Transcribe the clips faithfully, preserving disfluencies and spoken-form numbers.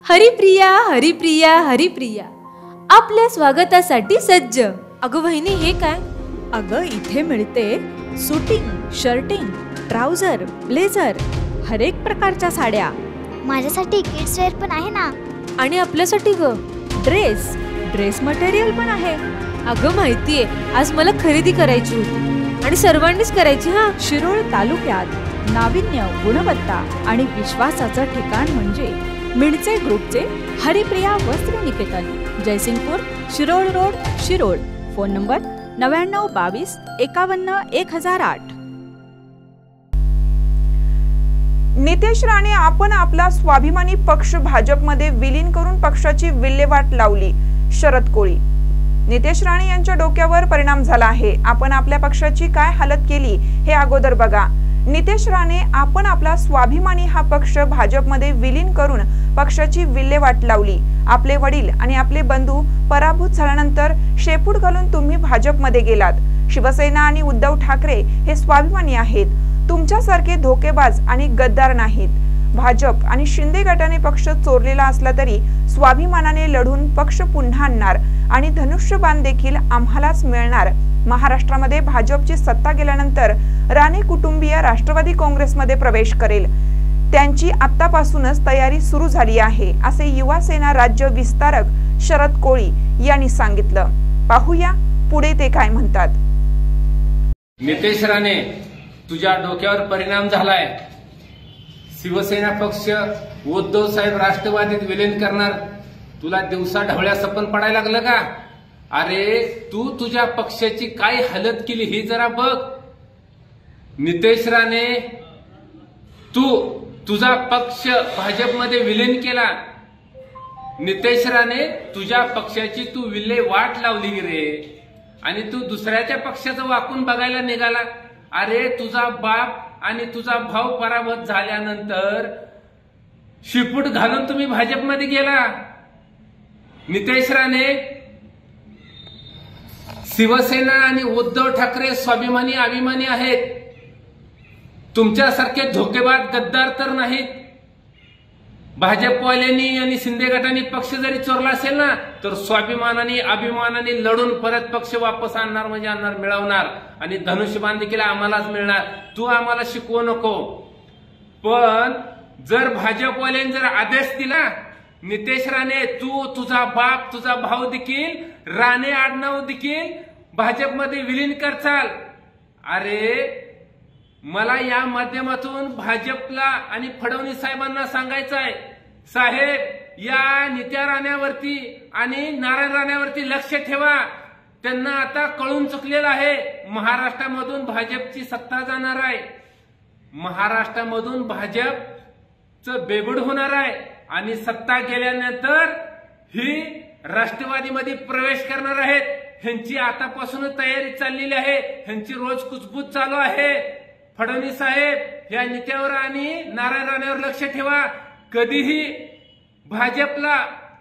हरिप्रिया हरिप्रिया हरिप्रिया आपल्या स्वागतासाठी सज्ज। अगं वहिनी हे काय? अगं इथे मिळते सुटिंग, शर्टिंग, ट्राउझर, ब्लेझर, हर एक प्रकारच्या साड्या। माझ्यासाठी किड्स वेअर पण आहे ना। आणि आपल्यासाठी ग ड्रेस ड्रेस मटेरियल पण आहे। अगं माहितीये आज मला खरेदी करायची होती आणि सर्वांनीच करायची। हा शिरोळ तालुक्यात नाविन्य, गुणवत्ता आणि विश्वासाचं ठिकाण म्हणजे मिणचे ग्रुपचे Haripriya Vastra Niketan, Jaysingpur, Shirol road, Shirol. Phone number नव्याण्णव बावीस एकावन्न एक हजार आठ। नितेश राणे आपण आपला स्वाभिमानी पक्ष भाजपमध्ये विलीन करून पक्षाची विल्हेवाट लावली, शरद कोळी। नितेश राणे यांच्या डोक्यावर परिणाम झाला आहे। आपण आपल्या पक्षाची काय हालत केली हे अगोदर बघा। नितेश राणे आपण आपला स्वाभिमानी हा पक्ष भाजपमध्ये विलीन करून पक्षाची विल्हेवाट लावली। आपले वडील आणि आपले बंधू पराभूत झाल्यानंतर शेपूट घालून तुम्ही भाजपमध्ये गेलात। शिवसेना आणि उद्धव ठाकरे हे स्वाभिमानी आहेत, तुमच्यासारखे धोकेबाज आणि गद्दार नाहीत। भाजप आणि शिंदे गटाने पक्ष चोरलेला असला तरी स्वाभिमानाने लढून पक्ष पुन्हा आणणार आणि धनुष्यबाण देखील आम्हालाच मिळणार। महाराष्ट्रामध्ये भाजपची सत्ता गेल्यानंतर राणे कुटुंबीय राष्ट्रवादी काँग्रेसमध्ये प्रवेश करेल, त्यांची आतापासूनच तयारी सुरू झाली आहे, असे युवा सेना राज्य विस्तारक शरद कोळी यांनी सांगितलं। पाहूया पुढे ते काय म्हणतात। नितेश राणे तुझ्या डोक्यावर परिणाम झालाय। शिवसेना पक्ष उद्धव साहेब राष्ट्रवादीत विलीन करणार, तुला दिवसा ढवळ्या सपन पडायला लागलं का? अरे तू तुझ्या पक्षाची काय हालत केली हे जरा बघ। नितेश राणे तू तुझा पक्ष भाजपमध्ये विलीन केला। नितेश राणे तुझ्या पक्षाची तू विल्हेवाट लावली रे आणि तू दुसऱ्याच्या पक्षाचं वाकून बघायला निघाला। अरे तुझा बाप आणि तुझा भाऊ पराभूत झाल्यानंतर शिपूट घालून तुम्ही भाजपमध्ये गेला। नितेश राणे शिवसेना आणि उद्धव ठाकरे स्वाभिमानी अभिमानी आहेत, तुमच्यासारखे धोकेबाज गद्दार तर नाहीत। भाजपवाल्यांनी आणि शिंदे गटाने पक्ष जरी चोरला असेल ना तर स्वाभिमानाने अभिमानाने लढून परत पक्ष वापस आणणार म्हणजे आणणार, मिळवणार आणि धनुष्यबाण देखील आम्हालाच मिळणार। तू आम्हाला शिकवू नको। पण जर भाजपवाल्यांनी जर आदेश दिला नितेश राणे तू तुझा बाप तुझा भाऊ देखील राणे आडनाव देखील भाजपमध्ये विलीन कर चाल। अरे मला या माध्यमातून भाजपला आणि फडणवीस साहेबांना सांगायचं आहे, साहेब या नित्या राण्यावरती आणि नारायण राण्यावरती लक्ष ठेवा। त्यांना आता कळून चुकलेलं आहे महाराष्ट्रामधून भाजपची सत्ता जाणार आहे, महाराष्ट्रामधून भाजपचं बेबूड होणार आहे आणि सत्ता गेल्यानंतर ही राष्ट्रवादीमध्ये प्रवेश करणार आहेत। ह्यांची आतापासूनच तयारी चाललेली आहे, ह्यांची रोज कुचबूच चालू आहे। फडणवीस साहेब या नेत्यावर आणि नारायण राणेवर लक्ष ठेवा, कधीही भाजपला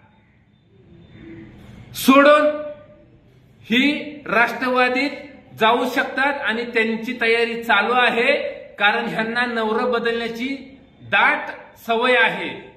सोडून ही राष्ट्रवादीत जाऊ शकतात आणि त्यांची तयारी चालू आहे, कारण ह्यांना नवरं बदलण्याची दाट सवय आहे।